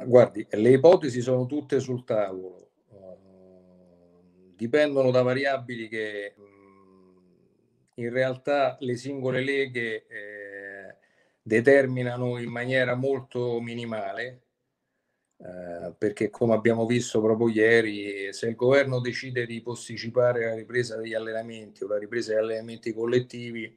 guardi, le ipotesi sono tutte sul tavolo, dipendono da variabili che in realtà le singole leghe determinano in maniera molto minimale, perché come abbiamo visto proprio ieri, se il governo decide di posticipare la ripresa degli allenamenti o la ripresa degli allenamenti collettivi,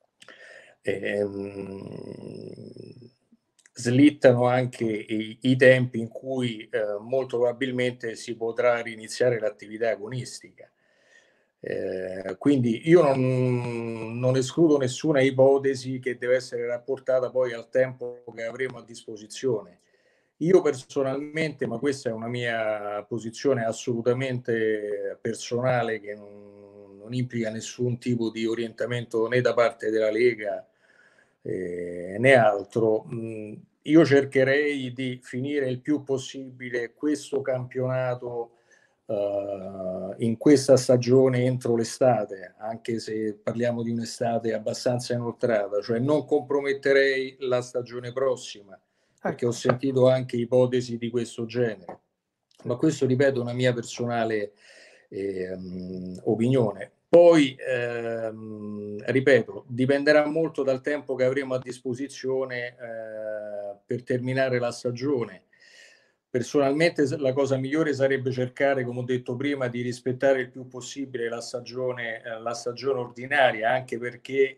slittano anche i tempi in cui molto probabilmente si potrà riniziare l'attività agonistica. Quindi io non escludo nessuna ipotesi che deve essere rapportata poi al tempo che avremo a disposizione. Io personalmente, ma questa è una mia posizione assolutamente personale che non implica nessun tipo di orientamento né da parte della Lega né altro, io cercherei di finire il più possibile questo campionato in questa stagione entro l'estate, anche se parliamo di un'estate abbastanza inoltrata, cioè non comprometterei la stagione prossima, perché ho sentito anche ipotesi di questo genere. Ma questo, ripeto, è una mia personale opinione. Poi, ripeto, dipenderà molto dal tempo che avremo a disposizione per terminare la stagione. Personalmente la cosa migliore sarebbe cercare, come ho detto prima, di rispettare il più possibile la stagione ordinaria, anche perché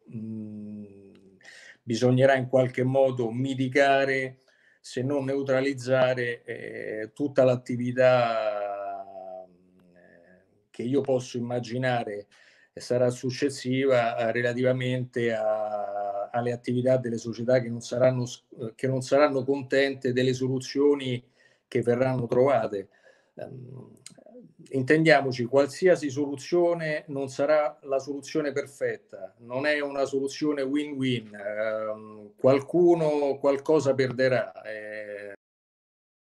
bisognerà in qualche modo mitigare, se non neutralizzare, tutta l'attività che io posso immaginare sarà successiva relativamente alle attività delle società che non saranno contente delle soluzioni che verranno trovate. Intendiamoci, qualsiasi soluzione non sarà la soluzione perfetta, non è una soluzione win-win, qualcuno qualcosa perderà